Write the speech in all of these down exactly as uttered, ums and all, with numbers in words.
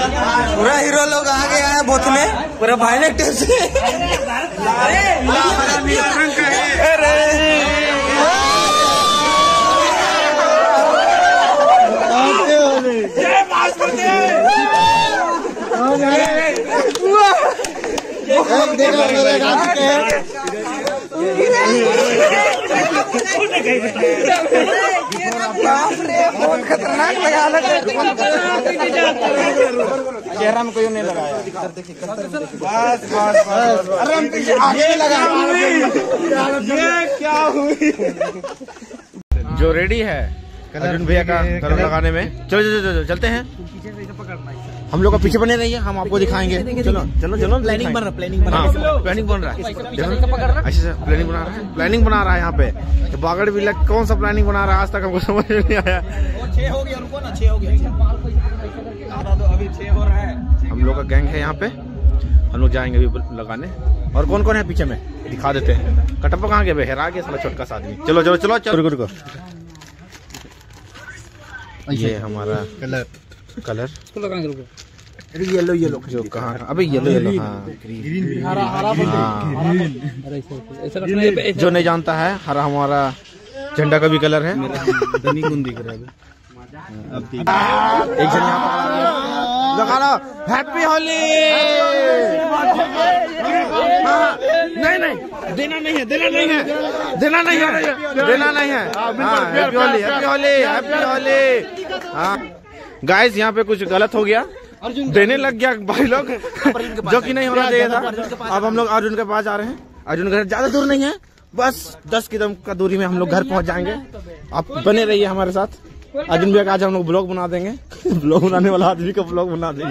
पूरा हीरो लोग आ गया है बोतने पूरा भाई से। बहुत खतरनाक लगा चेहरा में कोई नहीं लगाया। बस बस बस आगे लगा। ये क्या हुई? जो रेडी है अर्जुन भैया का कलर लगाने में। चलो चलो चलो चलते हैं। हम लोग का पीछे बने रहिए, हम आपको दिखाएंगे। चलो चलो चलो प्लानिंग बन रहा प्लानिंग बन रहा प्लानिंग बन रहा है। अच्छे से प्लानिंग बना रहा है प्लानिंग बना रहा है यहाँ पे। तो बागड़ भी लग कौन सा प्लानिंग बना रहा है आज तक हमको समझ नहीं आया। छह हो गया, रुको ना, छह हो गया। अभी छह हो रहा है। हम लोग का गैंग है यहाँ पे, हम लोग जाएंगे अभी लगाने। और कौन कौन है पीछे में दिखा देते हैं। कटप्पा कहाँ गए? हेरा गया साला छोटका सा आदमी। चलो चलो चलो चलो रुको रुको। ये हमारा कलर कलर येलो येलो जो कहाँ? अबे येलो येलो हाँ जो नहीं जानता है, हरा हमारा झंडा का भी कलर है। दिख रहा है एक जन लगा लो हैप्पी होली। नहीं नहीं देना नहीं है देना नहीं है देना नहीं है देना नहीं है। Happy Holi happy Holi happy Holi. हाँ गाइस यहाँ पे कुछ गलत हो गया, देने लग गया भाई लोग जो कि नहीं होना चाहिए था। अब हम लोग अर्जुन के पास आ रहे हैं। अर्जुन घर ज्यादा दूर नहीं है, बस दस कदम का दूरी में हम लोग घर पहुंच जाएंगे। आप बने रहिए हमारे साथ। अर्जुन भैया का आज हम लोग ब्लॉग बना देंगे। ब्लॉग बनाने वाला आदमी का ब्लॉग बना देंगे।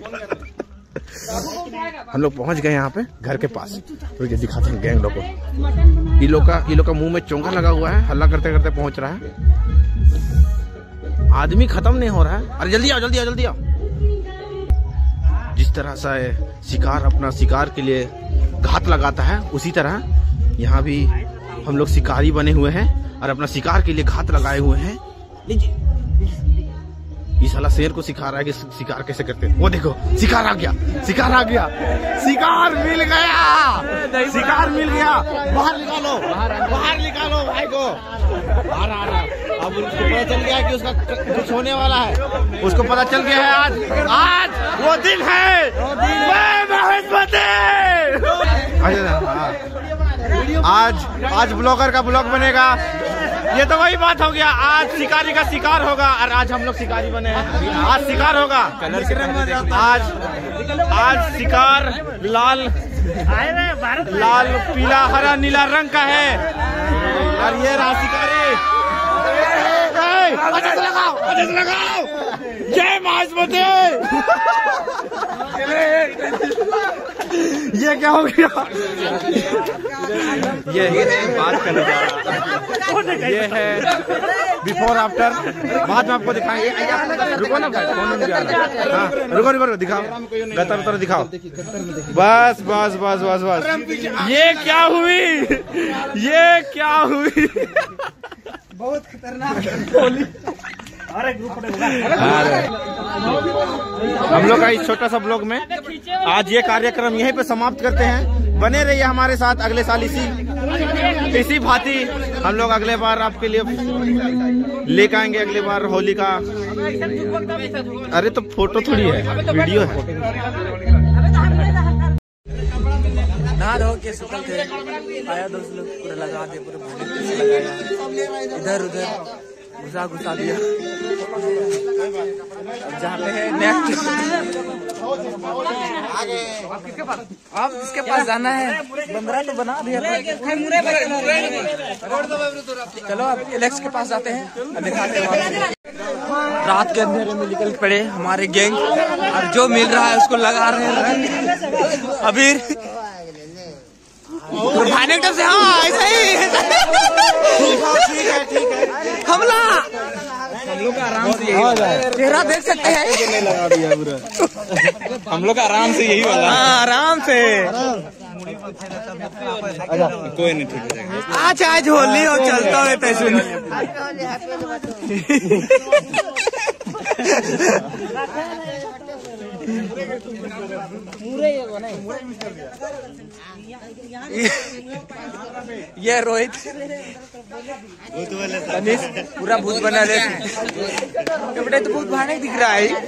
हम लोग पहुंच गए यहाँ पे घर के पास। तो ये दिखाते हैं गैंग लोग को। ये लोग का ये लोग का मुंह में चोंगा लगा हुआ है, हल्ला करते करते पहुंच रहा है। आदमी खत्म नहीं हो रहा है। अरे जल्दी आओ जल्दी आओ जल्दी आओ। जिस तरह से शिकार अपना शिकार के लिए घात लगाता है, उसी तरह यहाँ भी हम लोग शिकारी बने हुए हैं और अपना शिकार के लिए घात लगाए हुए हैं। ये साला शेर को सिखा रहा है कि शिकार कैसे करते हैं। वो देखो शिकार आ गया शिकार आ गया शिकार मिल गया शिकार मिल गया। बाहर निकालो बाहर निकालो भाई को। बाहर आ रहा अब उसको पता चल गया कि उसका कुछ होने वाला है। उसको पता चल गया है आज आज वो दिन है। आज आज ब्लॉगर का ब्लॉग बनेगा। ये तो वही बात हो गया, आज शिकारी का शिकार होगा और आज हम लोग शिकारी बने हैं। आज शिकार होगा आज आज शिकार लाल लाल पीला हरा नीला रंग का है। और ये रहा शिकारी। लगाओ लगाओ जय मासमती। ये क्या हो गया? ये बात करने जा रहा। ये है बिफोर आफ्टर, बाद में आपको दिखाएंगे। रुको ना भाई, फोन नहीं आ रहा। हाँ रुको रुको दिखाओ, गतर गतर दिखाओ। बस बस बस बस बस। ये क्या हुई? ये क्या हुई? बहुत खतरनाक होली। हम लोग का इस छोटा सा ब्लॉग में आज ये कार्यक्रम यहीं पे समाप्त करते हैं। बने रहिए हमारे साथ अगले साल इसी इसी भांति हम लोग अगले बार आपके लिए लेकर आएंगे। अगले बार होली का। अरे तो फोटो थोड़ी है, वीडियो है। नहा धो के सुकल थे, आया दोस्त लोग पूरा लगा दे, पूरे इधर उधर घुसा घुसा दिया। जहाँ पे है नेक्स्ट आप किसके पास आप किसके पास जाना है? बंदरा तो बना दिया। चलो अब एलेक्स के पास जाते हैं, दिखाते हैं। रात के अंधेरे में निकल पड़े हमारे गैंग और जो मिल रहा है उसको लगा रहे हैं अबीर भानेक्टर से। हाँ ऐसा ही ठीक है ठीक है। हमला हम लोग का आराम से यही चेहरा देख सकते हैं। लगा दिया पूरा। हम लोग का आराम से यही वाला। हाँ आराम से। कोई नहीं ठीक है। आज आज होली हो चलता है तैसुन। ये रोहित तनिष पूरा भूत बना ले बेटा, तो भूत बाहर दिख रहा है।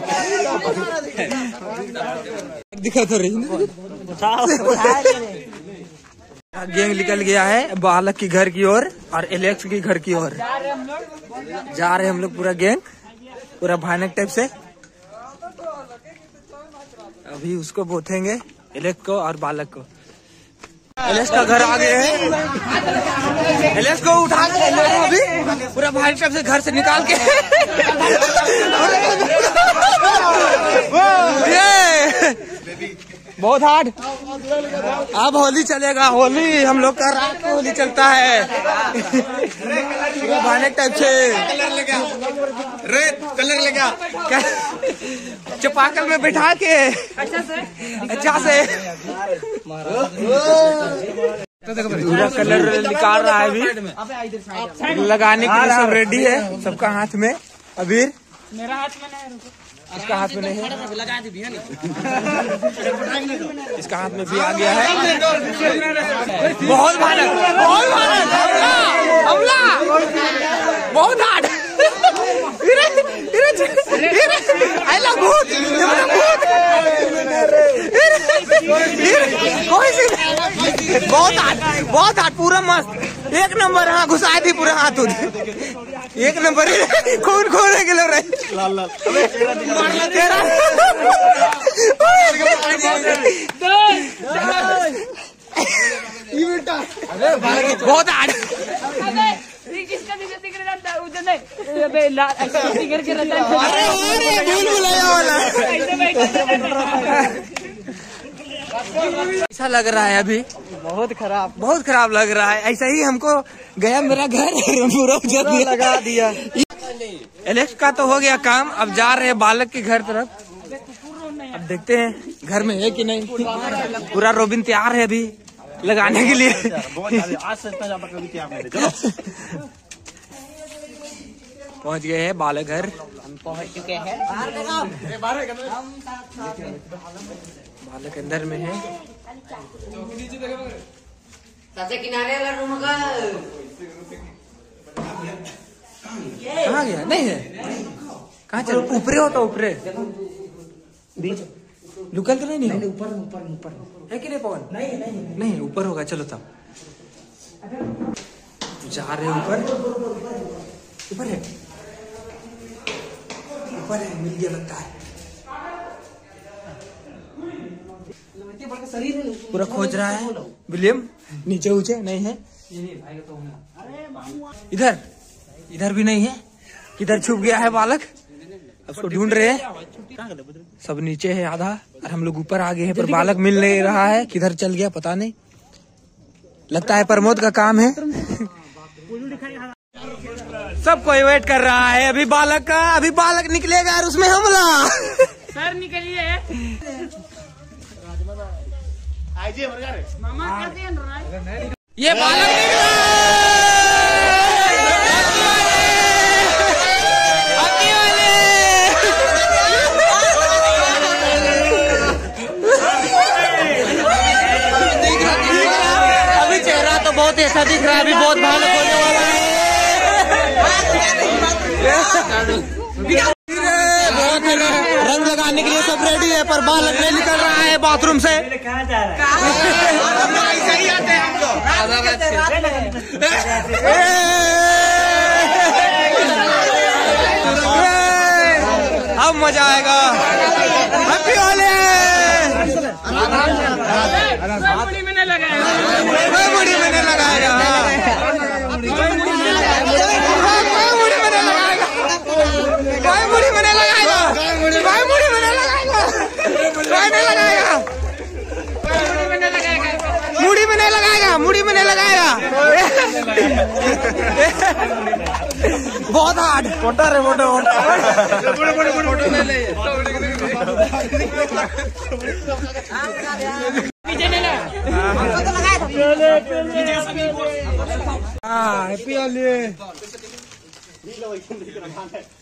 दिखा तो रही गैंग निकल गया है बालक की घर की ओर और एलेक्स की घर की ओर जा रहे हैं हम लोग। पूरा गैंग पूरा भयानक टाइप से अभी उसको बोथेंगे एलेक्स को और बालक को। एलेक्स का घर आ गए हैं। एलेक्स को उठा के अभी पूरा भयानक टाइप से घर से निकाल के बहुत हार्ड। अब होली चलेगा, होली हम लोग का रात को होली चलता है भयानक टाइप से। रेड कलर लगा चपाकल में बैठा के अच्छा से पूरा कलर निकाल रहा है अभी। लगाने के लिए सब रेडी है, सबका हाथ में अबीर। मेरा हाथ में नहीं, इसका हाथ में नहीं है, इसका हाथ में भी आ गया है। बहुत भयानक, बहुत भयानक हमला, बहुत हार्ड। बहुत हार्ड, बहुत हार्ड, पूरा मस्त एक नंबर। हाँ घुसा थी पूरा हाथ एक नंबर। खून खोने के लिए लाल लाल बहुत हार्ड। किसका दिख रहा उधर नहीं करके ऐसा लग रहा है अभी। बहुत खराब, बहुत खराब लग रहा है। ऐसा ही हमको गया मेरा घर पूरा लगा दिया। एलेक्स का तो हो गया काम, अब जा रहे हैं बालक के घर तरफ। अब देखते हैं घर में है कि नहीं। पूरा रोबिन तैयार है अभी लगाने के लिए। आज से इतना ज्यादा कभी तैयार नहीं थे। पहुंच गए हैं बालक घर, हम पहुंच चुके हैं। बालक अंदर में है। सबसे किनारे वाला रूम का कहाँ गया? नहीं है, कहाँ चल? ऊपरे होता, ऊपरे लुकल तो नहीं, नहीं ऊपर ऊपर ऊपर है कि नहीं पवन? नहीं नहीं नहीं ऊपर होगा। चलो तब जा रहे ऊपर। ऊपर है, ऊपर है, मिल गया लगता है। पूरा खोज रहा है विलियम। नीचे ऊंचे नहीं है, इधर इधर भी नहीं है। किधर छुप गया है बालक? उसको ढूंढ रहे हैं। सब नीचे है आधा और हम लोग ऊपर आ गए हैं, पर बालक मिल नहीं रहा है। किधर चल गया पता नहीं। लगता है प्रमोद का काम है। सब कोई वेट कर रहा है अभी बालक का। अभी बालक निकलेगा और उसमें हमला। सर निकलिए। ये बालक निकला। अभी चेहरा तो बहुत ऐसा दिख रहा है, अभी बहुत भयानक होने वाला है। बहुत रंग लगाने के लिए सब रेडी है, पर बालक नहीं निकल रहा है बाथरूम से। कहाँ जा रहा है? ऐसे ही आते हैं हम लोग। अब मजा आएगा। हैप्पी होली। मुड़ी में नहीं लगाएगा, मुड़ी में नहीं लगाएगा, कोई मुड़ी में नहीं लगाएगा, कोई मुड़ी में नहीं लगाएगा, कोई मुड़ी में नहीं लगाएगा, कोई नहीं लगाएगा, मुड़ी में नहीं लगाएगा, मुड़ी में नहीं लगाएगा। बहुत हार्ड फोटो रे, फोटो बड़े बड़े फोटो ले ले। पीछे ले ले, फोटो लगाया था। हाँ हैप्पी होली।